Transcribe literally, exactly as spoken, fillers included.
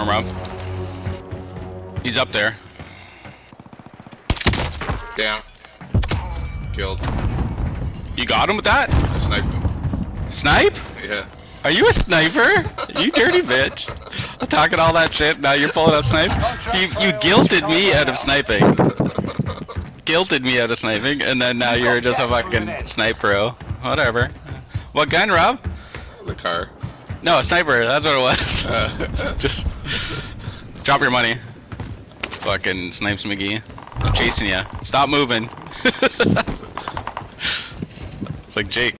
Rob. He's up there. Down. Killed. You got him with that? I sniped him. Snipe? Yeah. Are you a sniper? You dirty bitch. I'm talking all that shit, now you're pulling out snipes? So you, you guilted me out of sniping. Guilted me out of sniping, and then now you're just a fucking sniper pro. Whatever. What gun, Rob? The car. No, a sniper, that's what it was. Uh, Just drop your money. Fucking Snipes McGee. I'm chasing you. Stop moving. It's like Jake.